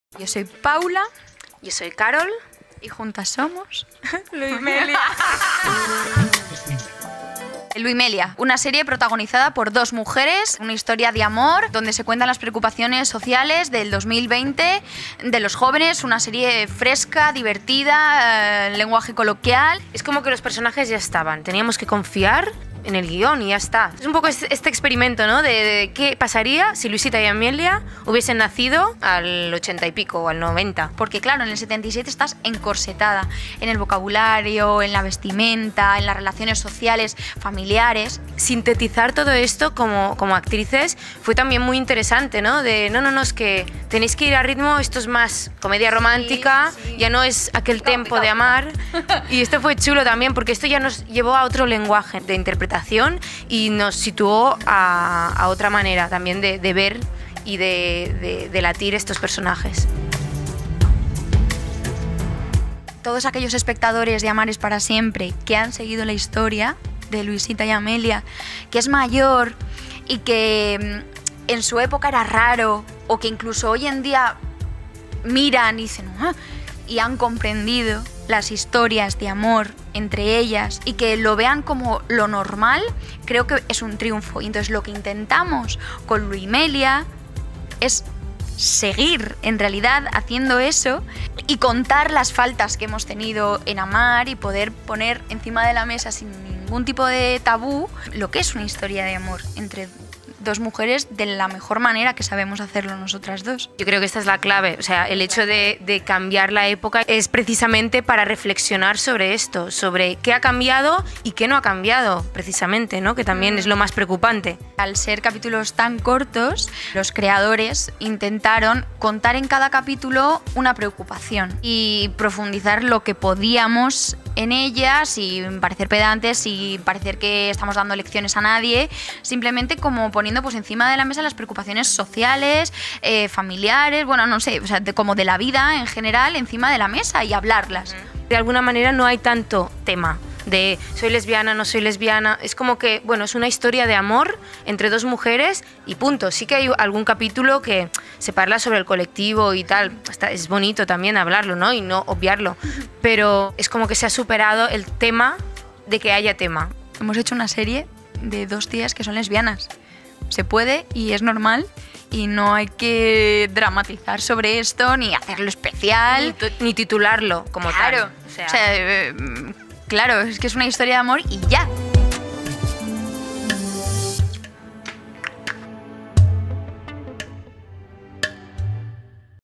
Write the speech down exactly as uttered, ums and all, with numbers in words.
Yo soy Paula. Yo soy Carol. Y juntas somos Luimelia. Luimelia, una serie protagonizada por dos mujeres, una historia de amor donde se cuentan las preocupaciones sociales del dos mil veinte de los jóvenes, una serie fresca, divertida, eh, lenguaje coloquial. Es como que los personajes ya estaban, teníamos que confiar en el guión y ya está. Es un poco este, este experimento, ¿no? De, de qué pasaría si Luisita y Amelia hubiesen nacido al ochenta y pico o al noventa. Porque claro, en el setenta y siete estás encorsetada en el vocabulario, en la vestimenta, en las relaciones sociales, familiares. Sintetizar todo esto como, como actrices fue también muy interesante, ¿no? De no, no, no, es que tenéis que ir a ritmo, esto es más comedia romántica, sí, sí. Ya no es aquel Picao, tempo picao. de amar. Y esto fue chulo también porque esto ya nos llevó a otro lenguaje de interpretación y nos situó a, a otra manera también de, de ver y de, de, de latir estos personajes. Todos aquellos espectadores de Amar es para siempre que han seguido la historia de Luisita y Amelia, que es mayor y que en su época era raro, o que incluso hoy en día miran y dicen ¡ah! Y han comprendido las historias de amor entre ellas y que lo vean como lo normal, creo que es un triunfo. Y entonces lo que intentamos con Luimelia es seguir en realidad haciendo eso y contar las faltas que hemos tenido en Amar y poder poner encima de la mesa sin ningún tipo de tabú lo que es una historia de amor entre dos mujeres de la mejor manera que sabemos hacerlo nosotras dos. Yo creo que esta es la clave, o sea, el hecho de, de cambiar la época es precisamente para reflexionar sobre esto, sobre qué ha cambiado y qué no ha cambiado, precisamente, ¿no? Que también es lo más preocupante. Al ser capítulos tan cortos, los creadores intentaron contar en cada capítulo una preocupación y profundizar lo que podíamos en ella, sin parecer pedantes, sin parecer que estamos dando lecciones a nadie, simplemente como poniendo pues encima de la mesa las preocupaciones sociales, eh, familiares, bueno, no sé, o sea, de, como de la vida en general encima de la mesa y hablarlas. De alguna manera no hay tanto tema de soy lesbiana, no soy lesbiana, es como que, bueno, es una historia de amor entre dos mujeres y punto. Sí que hay algún capítulo que se parla sobre el colectivo y tal, Está, es bonito también hablarlo, ¿no? Y no obviarlo, pero es como que se ha superado el tema de que haya tema. Hemos hecho una serie de dos tías que son lesbianas. Se puede y es normal y no hay que dramatizar sobre esto ni hacerlo especial. Ni, ni titularlo como claro, tal. O sea, o sea, eh, claro, es que es una historia de amor y ya.